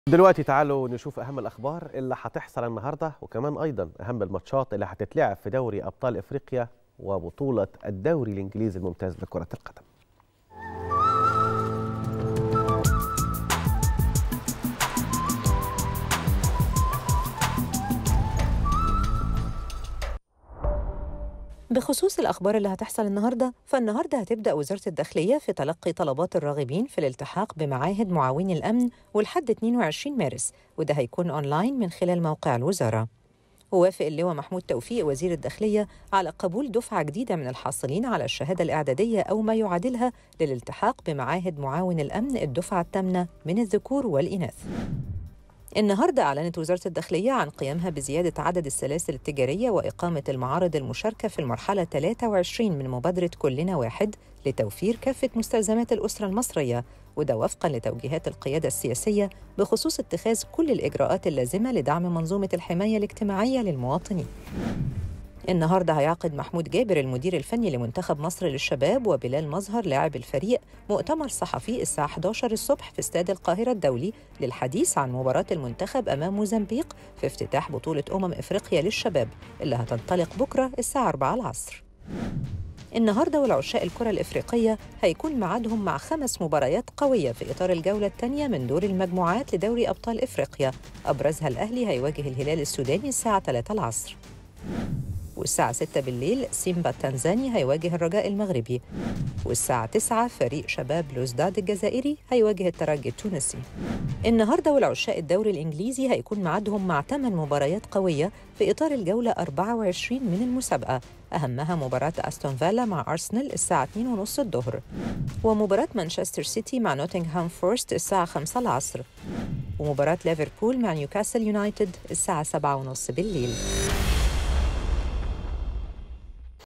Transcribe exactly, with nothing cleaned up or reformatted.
دلوقتي تعالوا نشوف أهم الأخبار اللي هتحصل النهاردة، وكمان أيضا أهم الماتشات اللي هتتلعب في دوري أبطال إفريقيا وبطولة الدوري الإنجليزي الممتاز لكرة القدم. بخصوص الأخبار اللي هتحصل النهاردة، فالنهاردة هتبدأ وزارة الداخلية في تلقي طلبات الراغبين في الالتحاق بمعاهد معاوني الأمن ولحد اثنين وعشرين مارس، وده هيكون أونلاين من خلال موقع الوزارة. ووافق اللواء محمود توفيق وزير الداخلية على قبول دفعة جديدة من الحاصلين على الشهادة الإعدادية أو ما يعادلها للالتحاق بمعاهد معاون الأمن الدفعة الثامنة من الذكور والإناث. النهاردة أعلنت وزارة الداخلية عن قيامها بزيادة عدد السلاسل التجارية وإقامة المعارض المشاركة في المرحلة ثلاثة وعشرين من مبادرة كلنا واحد لتوفير كافة مستلزمات الأسرة المصرية، وده وفقاً لتوجيهات القيادة السياسية بخصوص اتخاذ كل الإجراءات اللازمة لدعم منظومة الحماية الاجتماعية للمواطنين. النهاردة هيعقد محمود جابر المدير الفني لمنتخب مصر للشباب وبلال مظهر لاعب الفريق مؤتمر صحفي الساعة إحدى عشرة الصبح في استاد القاهرة الدولي للحديث عن مباراة المنتخب أمام موزمبيق في افتتاح بطولة أمم إفريقيا للشباب اللي هتنطلق بكرة الساعة أربعة العصر. النهاردة والعشاء الكرة الإفريقية هيكون ميعادهم مع خمس مباريات قوية في إطار الجولة الثانية من دور المجموعات لدوري أبطال إفريقيا، أبرزها الأهلي هيواجه الهلال السوداني الساعة ثلاثة العصر، والساعة ستة بالليل سيمبا التنزاني هيواجه الرجاء المغربي، والساعة تسعة فريق شباب لوزداد الجزائري هيواجه الترجي التونسي. النهاردة والعشاء الدوري الإنجليزي هيكون ميعادهم مع ثمان مباريات قوية في إطار الجولة أربعة وعشرين من المسابقة، أهمها مباراة أستون فيلا مع أرسنال الساعة اثنين وثلاثين الظهر، ومباراة مانشستر سيتي مع نوتنغهام فورست الساعة خمسة العصر، ومباراة ليفربول مع نيوكاسل يونايتد الساعة سبعة وثلاثين بالليل.